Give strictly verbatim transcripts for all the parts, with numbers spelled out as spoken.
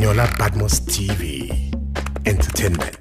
Eniola Badmus T V. Entertainment.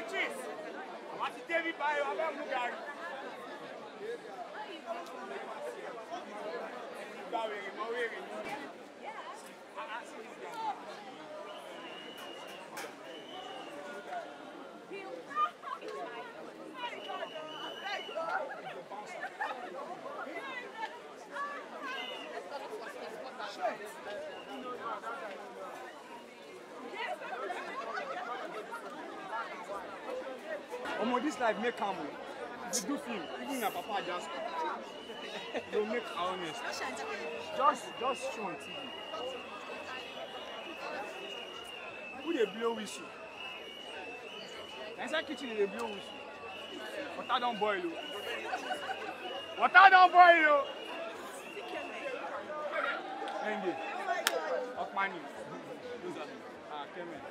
Beaches. What is David by our Mugari? Omo, this life make calm. You do film, even your papa just you make honest. Just, just show on T V. Who they blow whistle? Inside kitchen they blow whistle. Water don't boil you. Water don't boil you. Enge. Of money. Ah, come in.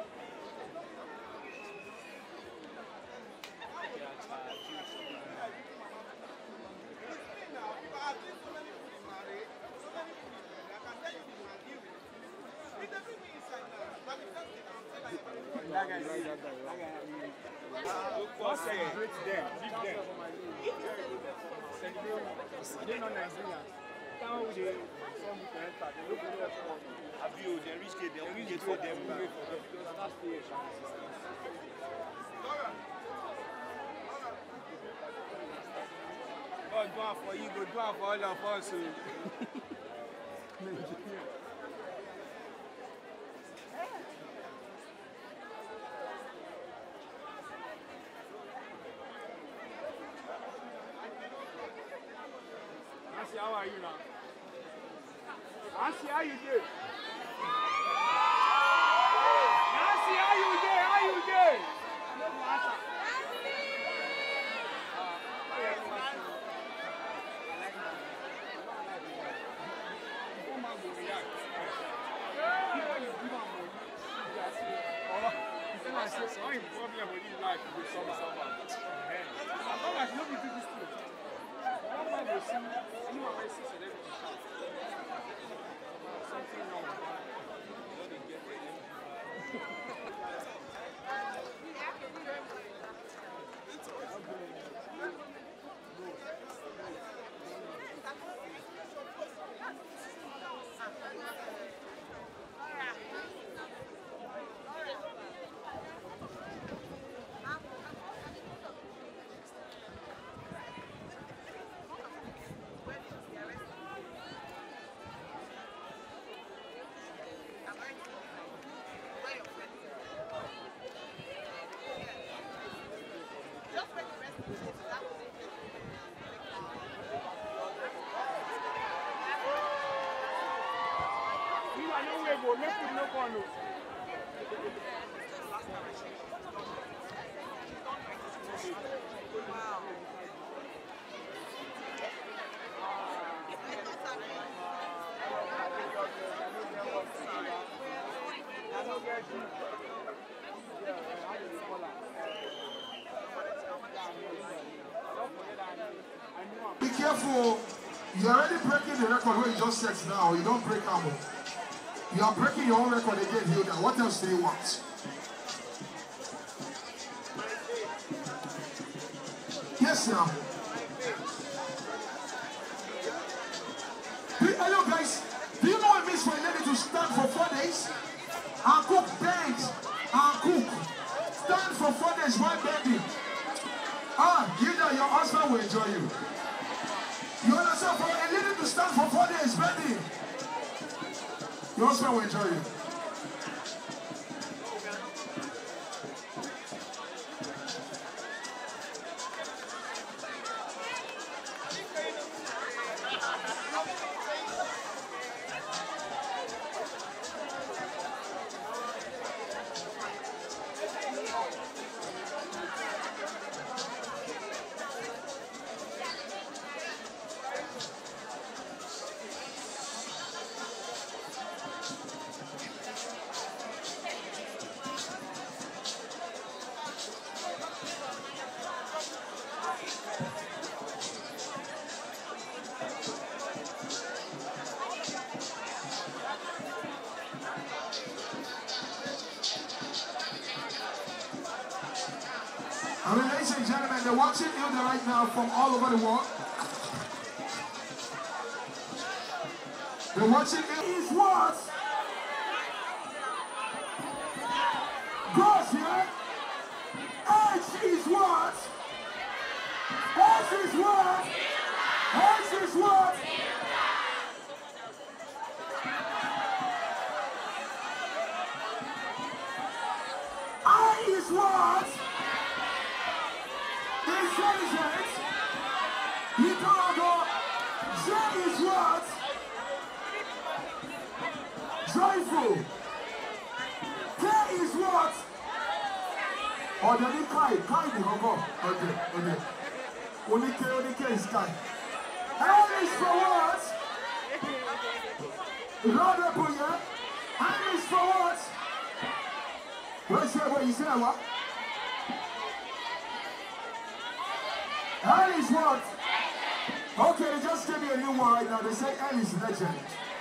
Let's celebrate them, give them. Celebrate. They're not Nigerians. Come with the some with the enter. They look at us. Abio, they reach there, they reach for them. That's the God do it for you, go do it for all of us. Nancy, how are you now? Nancy, how you doing? Nancy, how you doing? How you doing? I'm probably about this life with some someone. As long as nobody do this to you, one man will see anyone will see celebrity shout. Something wrong. Not they get there. Be careful. You're already breaking the record where you just set now. You don't break ammo. You are breaking your own record again, Hilda. What else do you want? Yes, now. Hello, guys. Do you know what it means for a lady to stand for four days and cook, bend and cook? Stand for four days while bending. Ah, Hilda, your husband will enjoy you. You understand? For a lady to stand for four days bending, your husband will enjoy you. and gentlemen, they're watching Hilda right now from all over the world. They're watching Hilda's words. Gosh, yeah? H is what? H is what? H is what? I is what? Intelligent. You can't go. J is what? Joyful. K is what? Oh, they need Kai. Kai, they go. Okay, okay. Only K, only K is Kai. L is for what? Lord up on you. L is for what? Where's that? Where you say what? L is what? Okay, they just gave me a new one right now. They say L is legend.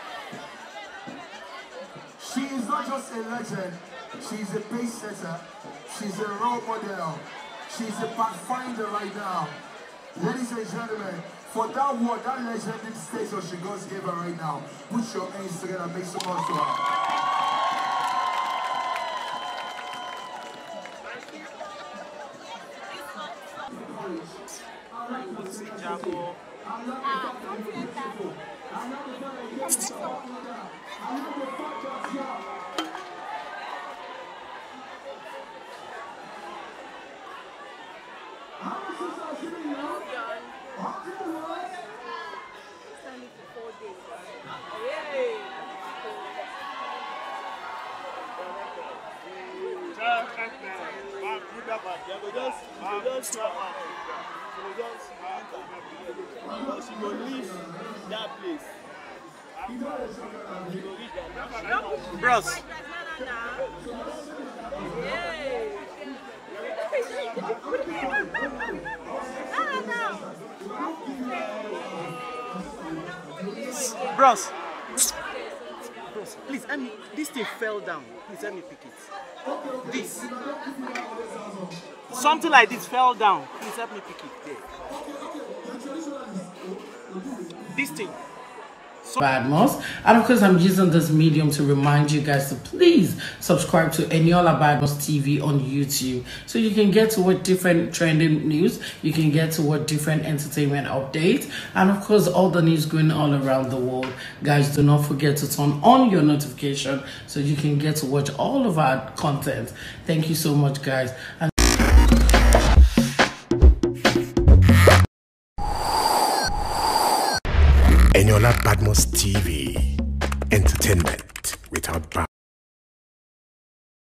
She is not just a legend. She's a pace setter. She's a role model. She's a pathfinder right now. Ladies and gentlemen, for that word, that legendary status she goes gave her right now, put your hands together and make some noise to her. She will leave that place. Bros. Bros. Bros, please, I mean, this thing fell down. Please let me pick it. This. Something like this fell down. Please help me pick it. There. This thing. So Badmus, and of course I'm using this medium to remind you guys to please subscribe to Eniola Badmus T V on YouTube, so you can get to what different trending news, you can get to what different entertainment updates, and of course all the news going all around the world. Guys, do not forget to turn on your notification so you can get to watch all of our content. Thank you so much, guys. And Eniola Badmus T V, entertainment without bounds.